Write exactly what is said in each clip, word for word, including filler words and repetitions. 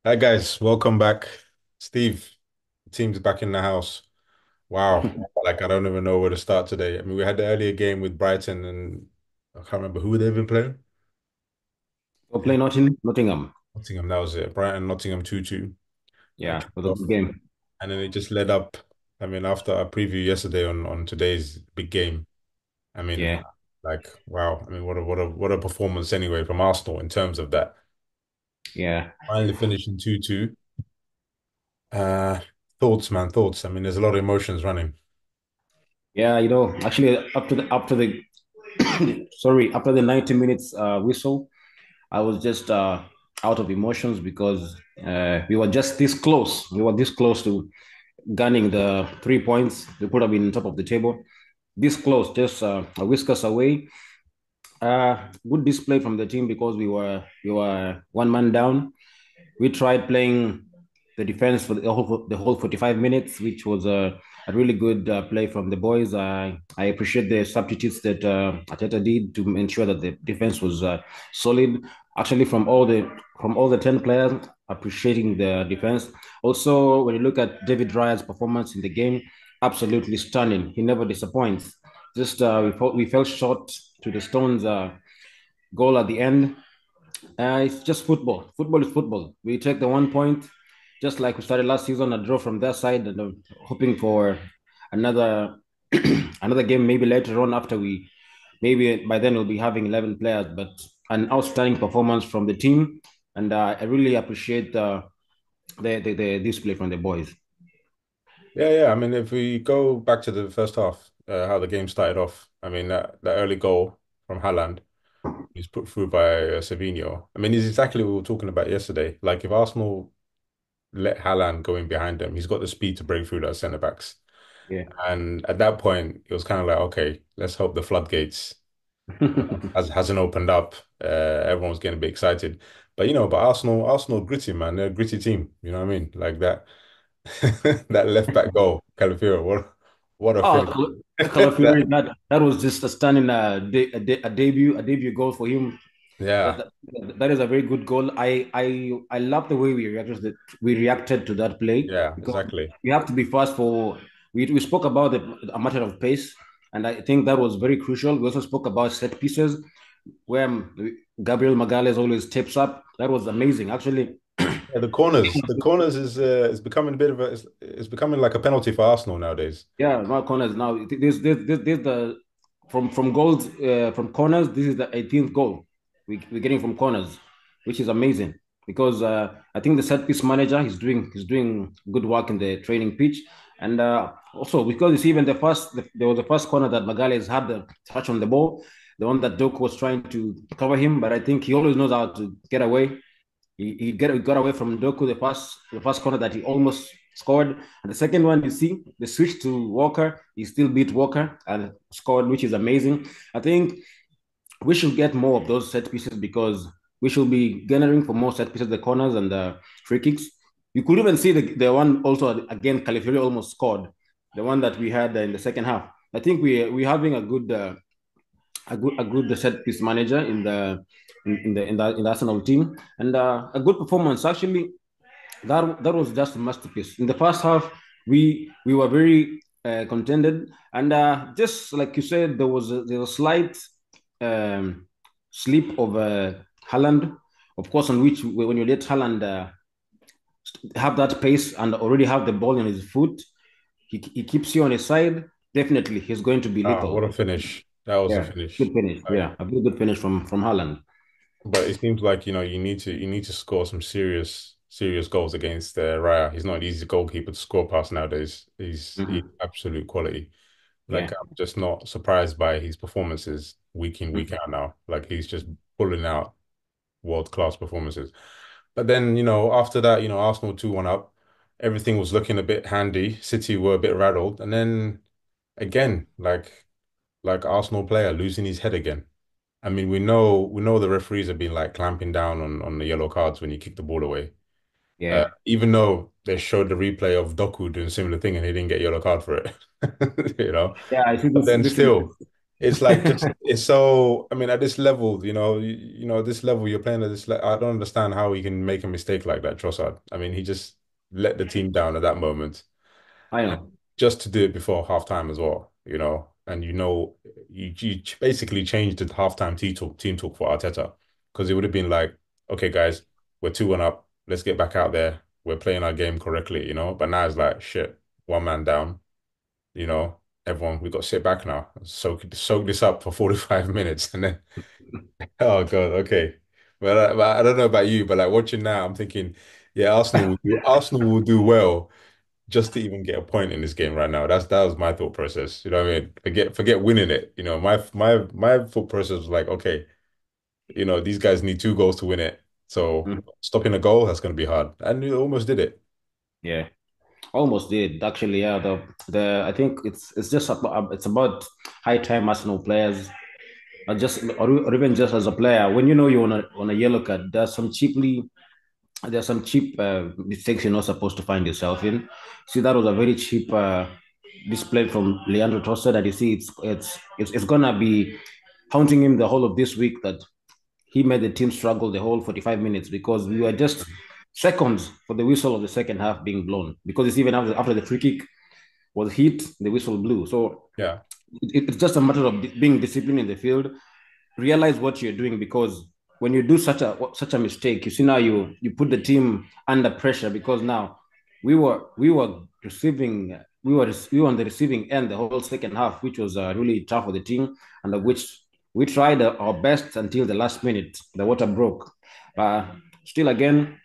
Hi guys, welcome back. Steve, the team's back in the house. Wow. Like I don't even know where to start today. I mean, we had the earlier game with Brighton and I can't remember who they've been playing. Go play Notting, Nottingham. Nottingham, that was it. Brighton, Nottingham two two. Uh, Yeah, it kicked was a off. good game. And then it just led up. I mean, after our preview yesterday on on today's big game. I mean, Yeah, like wow. I mean, what a what a what a performance anyway from Arsenal in terms of that. yeah, Finally finishing two two. Uh thoughts, man, thoughts. I mean, there's a lot of emotions running. yeah. You know, actually, up to the up to the sorry, after the ninety minutes uh, whistle, I was just uh, out of emotions because uh, we were just this close. We were this close to gunning the three points. We could have been on top of the table. This close, just uh, a whiskers away. Uh, good display from the team because we were we were one man down. We tried playing the defense for the whole, the whole forty-five minutes, which was a, a really good uh, play from the boys. I, I appreciate the substitutes that uh, Ateta did to ensure that the defense was uh, solid. Actually, from all the from all the ten players, appreciating the defense. Also, when you look at David Raya's performance in the game, absolutely stunning. He never disappoints. Just uh, we felt we fell short to the Stones' uh, goal at the end. Uh, it's just football. Football is football. We take the one point, just like we started last season, a draw from their side, and uh, hoping for another another game maybe later on after we maybe by then we'll be having eleven players. But an outstanding performance from the team, and uh, I really appreciate uh, the, the the display from the boys. Yeah, yeah. I mean, if we go back to the first half, uh, how the game started off, I mean, that, that early goal from Haaland, he's put through by uh, Savinho. I mean, it's exactly what we were talking about yesterday. Like, if Arsenal let Haaland go in behind them, he's got the speed to break through that centre backs. Yeah. And at that point, it was kind of like, okay, let's hope the floodgates has, hasn't opened up. Uh, everyone's getting a bit excited. But, you know, but Arsenal, Arsenal gritty, man. They're a gritty team. You know what I mean? Like that. That left back goal, Calafiori, what what a Oh, finish. Cal- That Calafiori, that that was just a stunning uh, de- a, de- a debut, a debut goal for him. That, yeah, that that is a very good goal. I I I love the way we reacted to we reacted to that play yeah, because exactly. we have to be fast for we we spoke about the, a matter of pace, and I think that was very crucial. We also spoke about set pieces where um, Gabriel Magalhaes always tips up. That was amazing. Actually, Yeah, the corners, the corners is uh, is becoming a bit of a it's, it's becoming like a penalty for Arsenal nowadays. yeah, no corners now. This this this this the from from goals uh, from corners. This is the eighteenth goal we we're getting from corners, which is amazing because uh, I think the set piece manager he's doing he's doing good work in the training pitch, and uh, also because it's even the first the, there was the first corner that Magalhaes had the touch on the ball, the one that Doku was trying to cover him, but I think he always knows how to get away. He, he get, he got away from Doku the first the first corner that he almost scored. And the second one, you see, the switch to Walker, he still beat Walker and scored, which is amazing. I think we should get more of those set pieces because we should be gathering for more set pieces, the corners and the free kicks. You could even see the, the one also again, Califury almost scored, the one that we had in the second half. I think we we're having a good uh, a good a good set piece manager in the in, in the in the in the Arsenal team and uh, a good performance. Actually, that that was just a masterpiece. In the first half, we we were very uh, contended, and uh, just like you said, there was a, there was a slight um, slip of uh, Haaland, of course, on which when you let Haaland uh, have that pace and already have the ball in his foot, he, he keeps you on his side. Definitely, he's going to be Ah, what lethal. a finish. That was a Yeah, good finish. finish. Like, Yeah, a very good finish from from Haaland. but it seems like, you know, you need to you need to score some serious serious goals against uh, Raya. He's not an easy goalkeeper to score past nowadays. He's he's Mhm. absolute quality. Like Yeah. I'm just not surprised by his performances week in, week Mhm. out now. Like he's just pulling out world-class performances. But then, you know, after that, you know, Arsenal two one up, everything was looking a bit handy. City were a bit rattled. And then again, like like Arsenal player losing his head again. I mean, we know we know the referees have been like clamping down on on the yellow cards when you kick the ball away. Uh, Yeah. even though they showed the replay of Doku doing similar thing and he didn't get a yellow card for it. You know. Yeah. I think But this then this is still, it's like just it's so. I mean, at this level, you know, you, you know, this level you're playing at this. Le I don't understand how he can make a mistake like that, Trossard. I mean, he just let the team down at that moment, I and know. just to do it before halftime as well. You know, and you know, you you ch- basically changed the halftime team talk team talk for Arteta because it would have been like, okay, guys, we're two one up. Let's get back out there. We're playing our game correctly, you know. But now it's like shit, one man down. You know, everyone, we got to sit back now, soak soak this up for forty-five minutes, and then oh God, okay. But I, but I don't know about you, but like watching now, I'm thinking, yeah, Arsenal will do, Arsenal will do well just to even get a point in this game right now. That's that was my thought process. You know what I mean? Forget forget winning it. You know, my my my thought process was like, okay, you know, these guys need two goals to win it. So Mhm. stopping a goal, that's going to be hard, and you almost did it. Yeah, almost did actually. Yeah, the the I think it's it's just about, it's about high time Arsenal players, or just or, or even just as a player. When you know you're on a on a yellow card, there's some cheaply there's some cheap uh, mistakes you're not supposed to find yourself in. See, that was a very cheap uh, display from Leandro Trossard, and you see, it's it's it's, it's gonna be haunting him the whole of this week that he made the team struggle the whole forty-five minutes because we were just seconds for the whistle of the second half being blown. Because it's even after, after the free kick was hit, the whistle blew. So Yeah. it, it's just a matter of being disciplined in the field, realize what you're doing, because when you do such a such a mistake, you see now you you put the team under pressure, because now we were we were receiving we were we were on the receiving end the whole second half, which was uh, really tough for the team, and of which we tried uh, our best until the last minute. The water broke, but still again.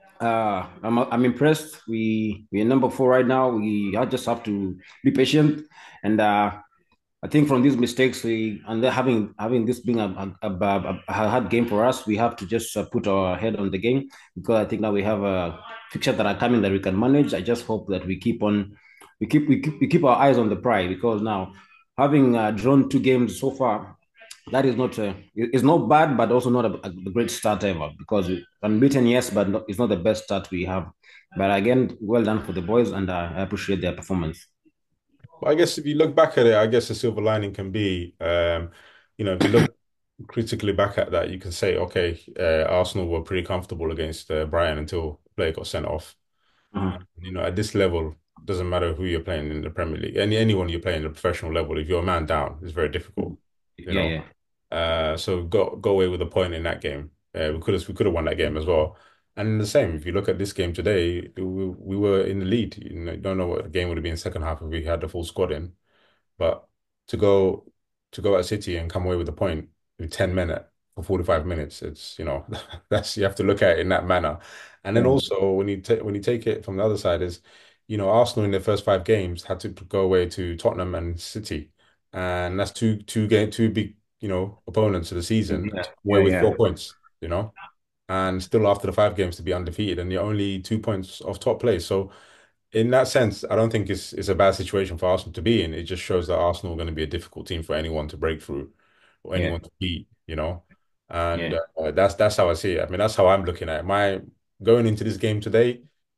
Uh, I'm I'm impressed. We we're number four right now. We just have to be patient, and uh, I think from these mistakes, we and then having having this being a, a, a, a hard game for us, we have to just uh, put our head on the game, because I think now we have a fixture that are coming that we can manage. I just hope that we keep on, we keep we keep, we keep our eyes on the prize, because now having uh, drawn two games so far, that is not uh, it's not bad, but also not a, a great start ever. Because unbeaten, yes, but not, it's not the best start we have. But again, well done for the boys, and uh, I appreciate their performance. But I guess if you look back at it, I guess the silver lining can be, um, you know, if you look critically back at that, you can say, okay, uh, Arsenal were pretty comfortable against uh, Brighton until player got sent off. Mhm. You know, at this level, doesn't matter who you're playing in the Premier League. Any anyone you're playing at the professional level, if you're a man down, it's very difficult. You Yeah, know, yeah, uh, so go go away with a point in that game. Uh, we could have we could have won that game as well. And the same, if you look at this game today, we, we were in the lead. You know, don't know what the game would have been second half if we had the full squad in. But to go to go at City and come away with a point in ten minutes for forty-five minutes, it's, you know, that's you have to look at it in that manner. And then yeah. also when you take when you take it from the other side is, you know, Arsenal in their first five games had to go away to Tottenham and City. And that's two two game two big, you know, opponents of the season and Yeah, to come away yeah, with yeah. four points, you know, and still after the five games to be undefeated and you're only two points off top place. So in that sense, I don't think it's it's a bad situation for Arsenal to be in. It just shows that Arsenal are going to be a difficult team for anyone to break through or Yeah, anyone to beat, you know. And yeah. uh, that's that's how I see it. I mean, that's how I'm looking at it. My going into this game today,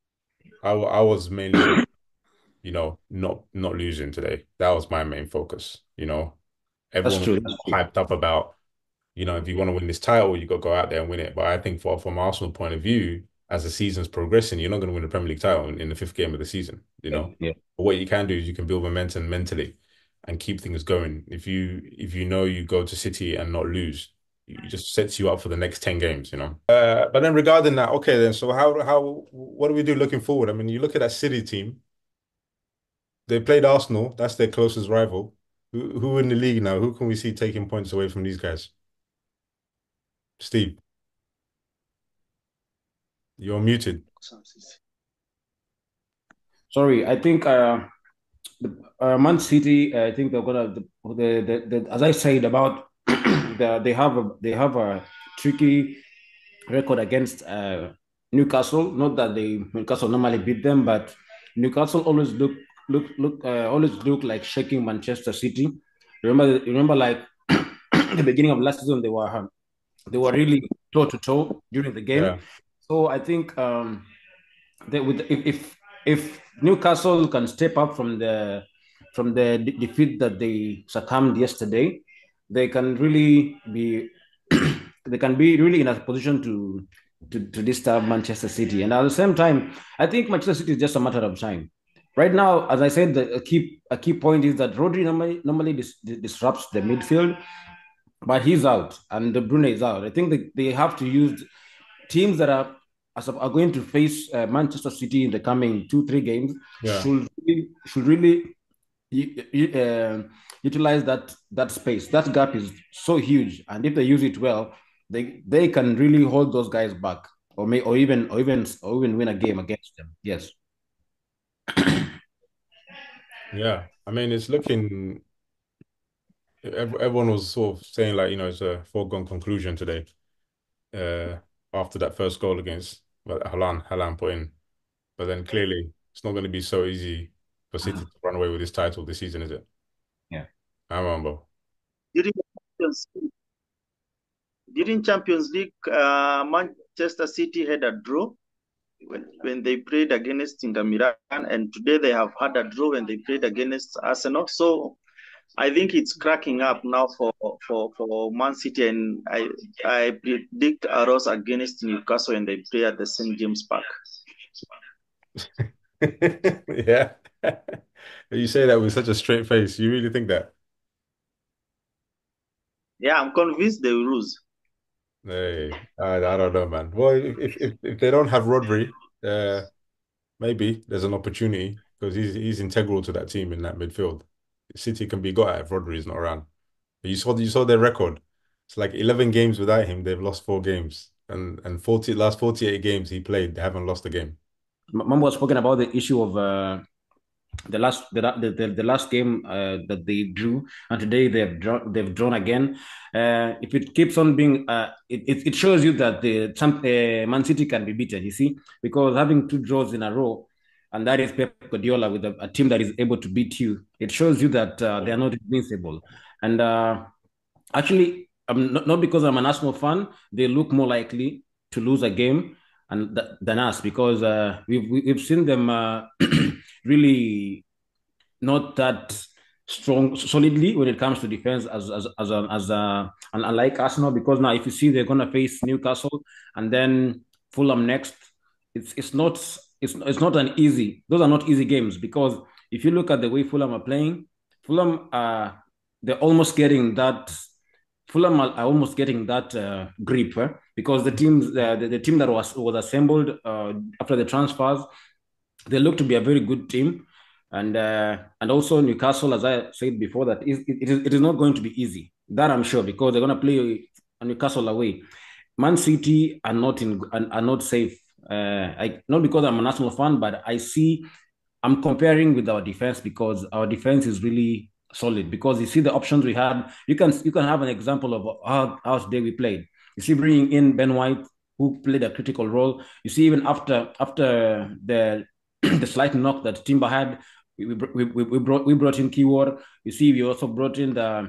I w- I was mainly on, you know, not not losing today. That was my main focus, you know. That's Everyone was true. That's true. hyped up about, you know, if you want to win this title, you got to go out there and win it. But I think for from Arsenal point of view, as the season's progressing, you're not going to win the Premier League title in, in the fifth game of the season, you Yeah, know. yeah. But what you can do is you can build momentum mentally and keep things going. If you if you know you go to City and not lose, it just sets you up for the next ten games, you know. Uh, but then regarding that, okay, then so how how what do we do looking forward? I mean, you look at that City team. They played Arsenal. That's their closest rival. Who who in the league now? Who can we see taking points away from these guys? Steve, you're muted. Sorry, I think uh, the, uh, Man City. uh, I think they're gonna the, the, the, the as I said about the, they have a they have a tricky record against uh, Newcastle. Not that they Newcastle normally beat them, but Newcastle always look look look uh, always look like shaking Manchester City. Remember, remember, like the beginning of last season, they were um, they were really toe to toe during the game. Yeah. So I think um, they, with if, if if Newcastle can step up from the from the de- defeat that they succumbed yesterday, they can really be they can be really in a position to, to to disturb Manchester City. And at the same time, I think Manchester City is just a matter of time. Right now, as I said, the, a key a key point is that Rodri normally normally dis, disrupts the midfield, but he's out and De Bruyne is out. I think they, they have to use teams that are are going to face uh, Manchester City in the coming two three games Yeah. should really, should really uh, utilize that that space. That gap is so huge, and if they use it well, they they can really hold those guys back, or may or even or even or even win a game against them. Yes. Yeah. I mean, it's looking, ev- everyone was sort of saying like, you know, it's a foregone conclusion today. Uh, After that first goal against, well, Halan, Halan put in. But then clearly it's not going to be so easy for City Mhm. to run away with this title this season, is it? Yeah. I remember. During Champions, during Champions League, uh, Manchester City had a draw when, when they played against Inter Milan, and today they have had a draw when they played against Arsenal. So I think it's cracking up now for for for Man City, and I I predict a loss against Newcastle when they play at the Saint James Park. Yeah. You say that with such a straight face. You really think that? Yeah, I'm convinced they will lose. Hey, I, I don't know, man. Well, if, if if if they don't have Rodri, uh, maybe there's an opportunity because he's he's integral to that team in that midfield. City can be got at if Rodri is not around. But you saw you saw their record. It's like eleven games without him. They've lost four games, and and forty last forty-eight games he played, they haven't lost a game. Mambo was spoken about the issue of uh, the last the, the, the last game uh, that they drew, and today they've drawn they've drawn again. Uh, if it keeps on being, uh, it, it, it shows you that the some uh, Man City can be beaten. You see, because having two draws in a row, and that is Pep Guardiola with a, a team that is able to beat you, it shows you that uh, they are not invincible. And uh, actually, um, not, not because I'm an Arsenal fan, they look more likely to lose a game and th- than us because uh, we've we've seen them uh, really not that strong solidly when it comes to defense as as as a, as a, and unlike Arsenal because now if you see they're gonna face Newcastle and then Fulham next, it's it's not it's it's not an easy. Those are not easy games because if you look at the way Fulham are playing, Fulham are they're almost getting that. Fulham are, are almost getting that uh, grip eh? Because the teams uh, the, the team that was was assembled uh, after the transfers they look to be a very good team, and uh, and also Newcastle, as I said before, that is, it, it, is, it is not going to be easy. That I'm sure because they're going to play Newcastle away. Man City are not in are, are not safe. Uh, I, not because I'm a national fan, but I see I'm comparing with our defense because our defense is really solid. Because you see the options we had, you can you can have an example of how, how today we played. You see, bringing in Ben White, who played a critical role. You see, even after after the the slight knock that Timber had, we, we, we, we brought we brought in Keyword. You see, we also brought in the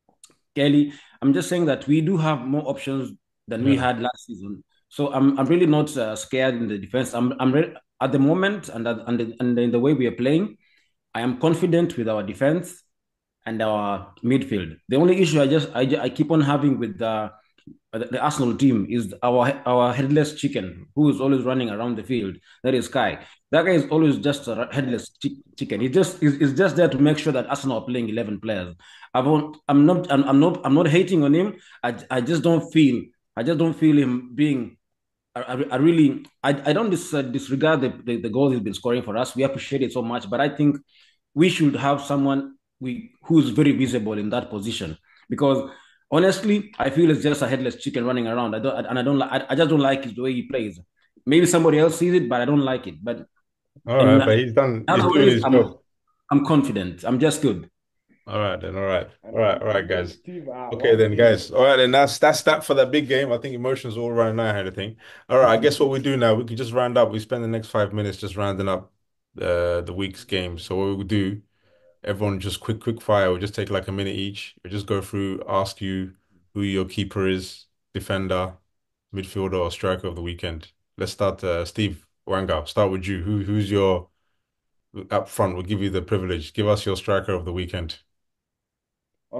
Kelly. I'm just saying that we do have more options than we Yeah. had last season. So I'm I'm really not uh, scared in the defense. I'm I'm re- at the moment and at, and, the, and in the way we are playing, I am confident with our defense and our midfield. The only issue I just I, I keep on having with the the Arsenal team is our our headless chicken who is always running around the field. That is Kai. That guy is always just a headless chi- chicken. He just is, is just there to make sure that Arsenal are playing eleven players. I won't, I'm not I'm, I'm not I'm not hating on him. I, I just don't feel I just don't feel him being I, I, I really I, I don't dis, uh, disregard the, the, the goals he's been scoring for us. We appreciate it so much, but I think we should have someone we who's very visible in that position because honestly, I feel it's just a headless chicken running around. I don't and I don't like I, I just don't like the way he plays. Maybe somebody else sees it, but I don't like it. But All right, in but he's done. He's other doing ways, his I'm job. I'm confident. I'm just good. All right then. All right. All And right. and All right, and then guys. Steve, uh, Okay one then, thing. guys. All right then. That's that's that for that big game. I think emotions all running now and everything. All right. I guess what we do now, we can just round up. We spend the next five minutes just rounding up uh, the week's games. So what we do, everyone just quick, quick fire. We'll just take like a minute each. We'll just go through, ask you who your keeper is, defender, midfielder, or striker of the weekend. Let's start. Uh, Steve Wanga. Start with you. Who who's your up front? We'll give you the privilege. Give us your striker of the weekend. Okay.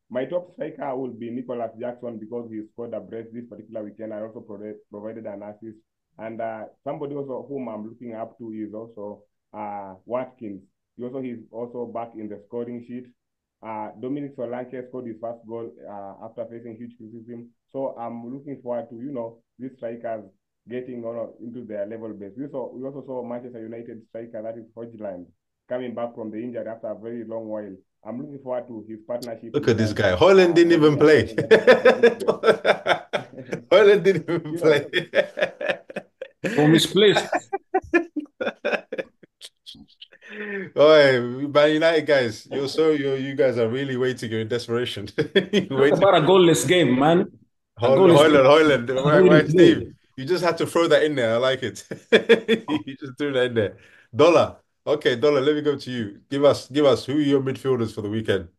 My top striker will be Nicholas Jackson because he scored a brace this particular weekend. I also provided, provided an assist. And uh, somebody also whom I'm looking up to is also uh, Watkins. He also he's also back in the scoring sheet. Uh, Dominic Solanke scored his first goal uh, after facing huge criticism. So I'm looking forward to, you know, these strikers getting on into their level base. We, saw, we also saw Manchester United striker, that is Hodgland, coming back from the injury after a very long while. I'm looking forward to his partnership Look with at this uh, guy. Holland uh, didn't even Odegaard play. and Liverpool. Holland didn't even You know, play. So misplaced. Oh, Man United guys, you're so you you guys are really waiting in desperation. You're Talk waiting. about a goalless game, man. A Hoyland, goalless game. Hoyland, Hoyland. Right, Who right, didn't play? Steve. You just had to throw that in there. I like it. You just threw that in there. Dollar. Okay, Dollar, let me go to you. Give us, give us who are your midfielders for the weekend?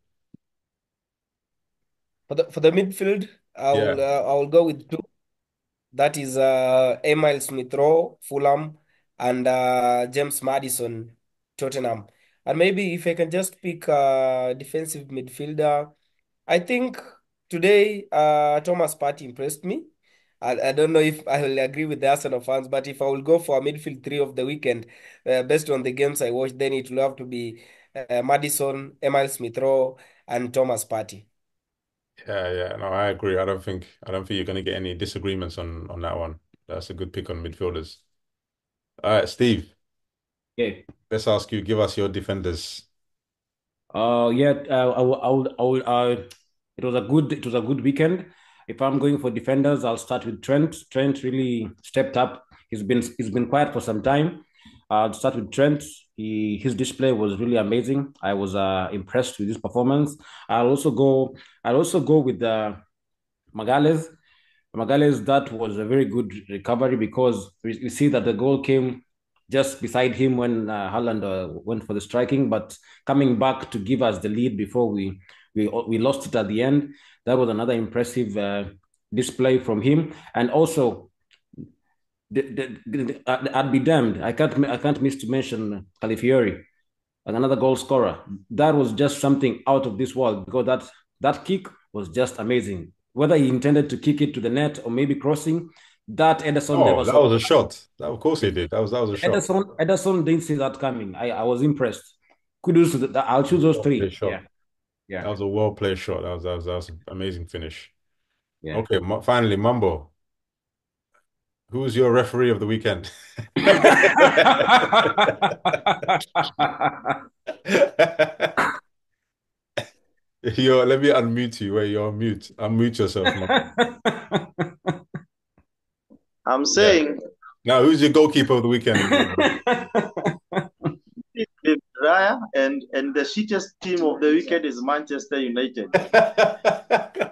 For the for the midfield, I Yeah. will uh, I will go with two. That is uh, Emile Smith-Rowe, Fulham, and uh, James Maddison, Tottenham. And maybe if I can just pick a defensive midfielder, I think today uh, Thomas Partey impressed me. I, I don't know if I will agree with the Arsenal fans, but if I will go for a midfield three of the weekend, uh, based on the games I watched, then it will have to be uh, Maddison, Emile Smith-Rowe, and Thomas Partey. Yeah, yeah. No, I agree. I don't think I don't think you're gonna get any disagreements on on that one. That's a good pick on midfielders. All right, Steve, Okay. let's ask you, give us your defenders. Uh, yeah, uh, I will, I will, I will, uh, it was a good, it was a good weekend. If I'm going for defenders, I'll start with Trent. Trent really stepped up. He's been, he's been quiet for some time. I'll start with Trent. He, his display was really amazing. I was uh, impressed with his performance. I'll also go, I'll also go with uh, Magales. Magales, that was a very good recovery because we, we see that the goal came just beside him when uh, Haaland uh, went for the striking, but coming back to give us the lead before we we we lost it at the end. That was another impressive uh, display from him, and also. The, the, the, I'd be damned. I can't. I can't miss to mention Calafiori, another goal scorer. That was just something out of this world because that that kick was just amazing. Whether he intended to kick it to the net or maybe crossing, that Ederson never Oh, that saw. was a shot. That, of course he did. That was that was a shot. Ederson, Ederson didn't see that coming. I, I was impressed. Kudos to the, I'll choose those Well played three. shot. Yeah, yeah, That was a well played shot. That was that was, that was an amazing finish. yeah. Okay, finally, Mumbo. Who's your referee of the weekend? Yo, let me unmute you. Wait, you're on mute. Unmute yourself, Mumbo. I'm Yeah. saying Now, who's your goalkeeper of the weekend? David Raya, and and the shittest team of the weekend is Manchester United.